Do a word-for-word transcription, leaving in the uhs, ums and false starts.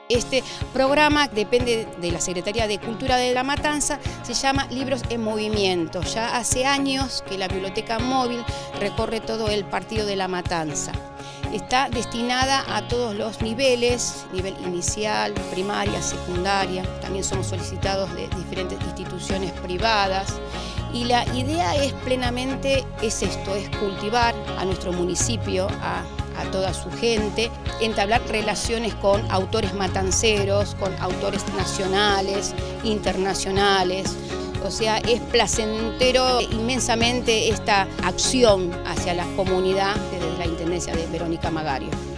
Este programa depende de la Secretaría de Cultura de La Matanza, se llama Libros en Movimiento. Ya hace años que la biblioteca móvil recorre todo el partido de La Matanza. Está destinada a todos los niveles, nivel inicial, primaria, secundaria. También somos solicitados de diferentes instituciones privadas. Y la idea es plenamente, es esto, es cultivar a nuestro municipio, a, a toda su gente, entablar relaciones con autores matanceros, con autores nacionales, internacionales. O sea, es placentero inmensamente esta acción hacia la comunidad desde la Intendencia de Verónica Magario.